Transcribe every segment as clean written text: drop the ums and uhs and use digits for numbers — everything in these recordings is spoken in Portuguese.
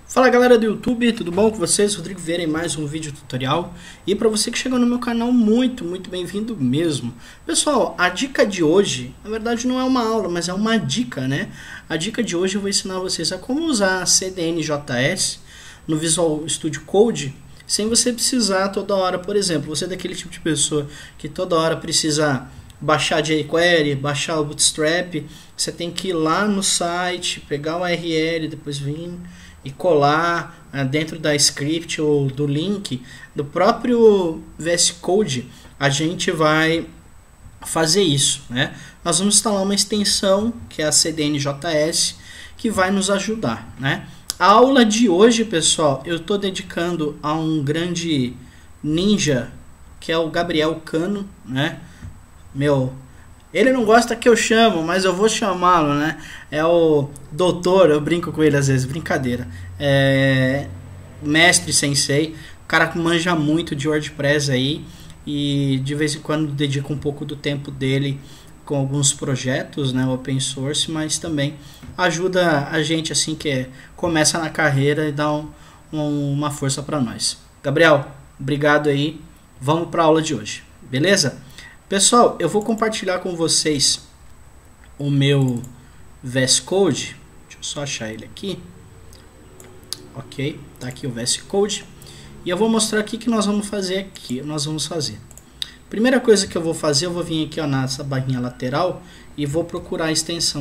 Fala galera do YouTube, tudo bom com vocês? Rodrigo Vieira em mais um vídeo tutorial. E para você que chegou no meu canal, muito bem-vindo mesmo. Pessoal, a dica de hoje, na verdade não é uma aula, mas é uma dica, né? A dica de hoje eu vou ensinar vocês a como usar a CDN.js no Visual Studio Code, sem você precisar toda hora, por exemplo, você é daquele tipo de pessoa que toda hora precisa baixar jQuery, baixar o Bootstrap, você tem que ir lá no site, pegar o URL, depois vir e colar dentro da script ou do link do próprio VS Code. A gente vai fazer isso, né? Nós vamos instalar uma extensão que é a CDN.js que vai nos ajudar, né? A aula de hoje, pessoal, eu estou dedicando a um grande ninja que é o Gabriel Cano, né? Ele não gosta que eu chamo, mas eu vou chamá-lo, né? É o doutor, eu brinco com ele às vezes, brincadeira. Mestre sensei, o cara que manja muito de WordPress aí e de vez em quando dedica um pouco do tempo dele com alguns projetos, né, open source, mas também ajuda a gente assim que começa na carreira e dá uma força para nós. Gabriel, obrigado aí. Vamos para a aula de hoje, beleza? Pessoal, eu vou compartilhar com vocês o meu VS Code. Deixa eu só achar ele aqui. Ok, tá aqui o VS Code. E eu vou mostrar aqui o que nós vamos fazer aqui. Primeira coisa que eu vou fazer, eu vou vir aqui ó, nessa barrinha lateral e vou procurar a extensão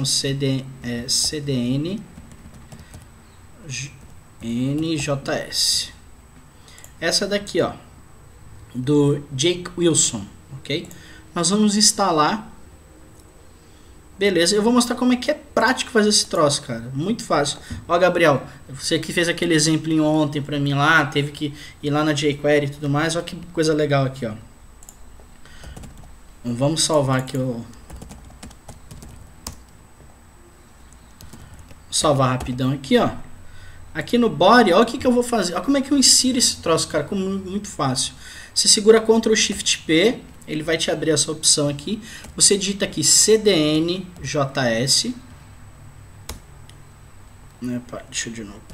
CDN.js. Essa daqui, ó, do Jake Wilson, ok? Nós vamos instalar. Beleza, eu vou mostrar como é que é prático fazer esse troço, cara. Muito fácil. Ó, Gabriel, você que fez aquele exemplo ontem pra mim lá, teve que ir lá na jQuery e tudo mais. Ó que coisa legal aqui, ó. Vamos salvar aqui o... Salvar rapidão aqui, ó. Aqui no body, ó o que eu vou fazer. Ó como é que eu insiro esse troço, cara. Como muito fácil. Você segura Ctrl Shift P. Ele vai te abrir essa opção aqui. Você digita aqui CDN.js. Deixa eu de novo.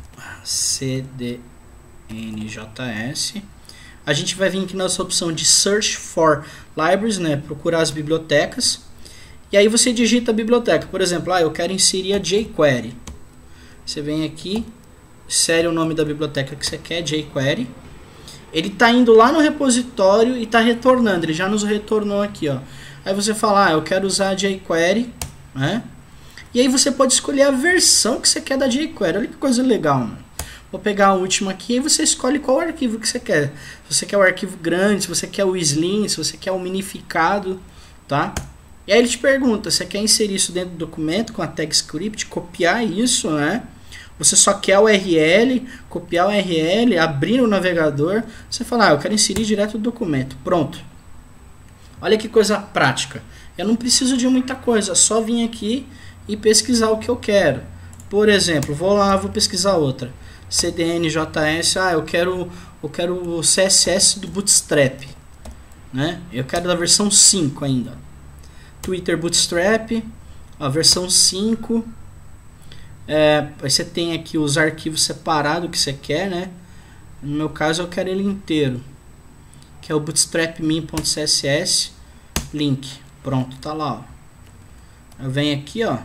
CDN.js. A gente vai vir aqui nessa opção de Search for Libraries, né? Procurar as bibliotecas. E aí você digita a biblioteca. Por exemplo, eu quero inserir a jQuery. Você vem aqui, insere o nome da biblioteca que você quer, jQuery. Ele está indo lá no repositório e está retornando. Ele já nos retornou aqui, ó. Aí você fala, eu quero usar a jQuery, né? E aí você pode escolher a versão que você quer da jQuery. Olha que coisa legal, mano. Vou pegar a última aqui e você escolhe qual arquivo que você quer. Se você quer o arquivo grande, se você quer o slim, se você quer o minificado, tá? E aí ele te pergunta, você quer inserir isso dentro do documento com a tag script, copiar isso, né? Você só quer o URL, copiar o URL, abrir o navegador. Você fala, eu quero inserir direto do documento. Pronto. Olha que coisa prática. Eu não preciso de muita coisa, só vir aqui e pesquisar o que eu quero. Por exemplo, vou pesquisar outra. CDN.js, eu quero o CSS do Bootstrap, né? Eu quero da versão 5 ainda. Twitter Bootstrap, a versão 5. Você tem aqui os arquivos separados que você quer, né? No meu caso eu quero ele inteiro, que é o bootstrapmin.css link. Pronto, tá lá, ó. Eu venho aqui, ó,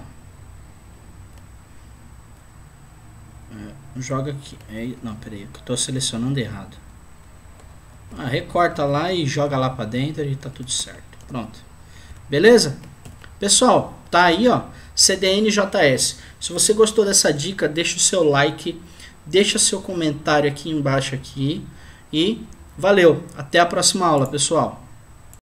joga aqui. Não, peraí, eu tô selecionando errado. Recorta lá e joga lá pra dentro e tá tudo certo. Pronto, beleza? Pessoal, tá aí, ó, CDN.js. Se você gostou dessa dica, deixa o seu like, deixa seu comentário aqui embaixo aqui e valeu. Até a próxima aula, pessoal.